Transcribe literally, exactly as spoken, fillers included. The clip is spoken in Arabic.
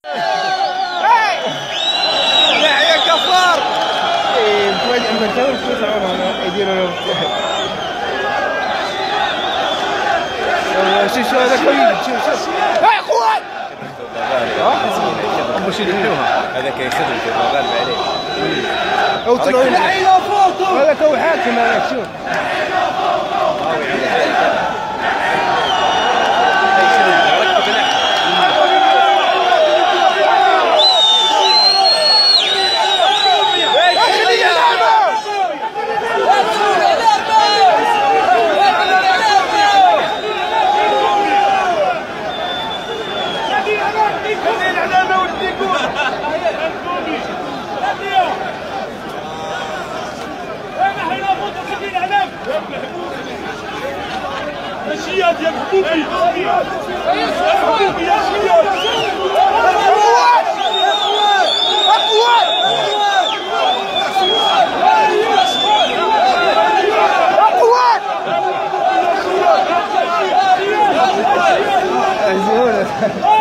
يا كفار يديروا شوف شوف هذا كويس شوف شوف يا اخوان ابو شي يديروها هذا كيخدم كيف غالب عليه او طلعوا هذا تو حاكم هذاك شوف شياد يا محبوبي يا محبوبي يا شياد أقوى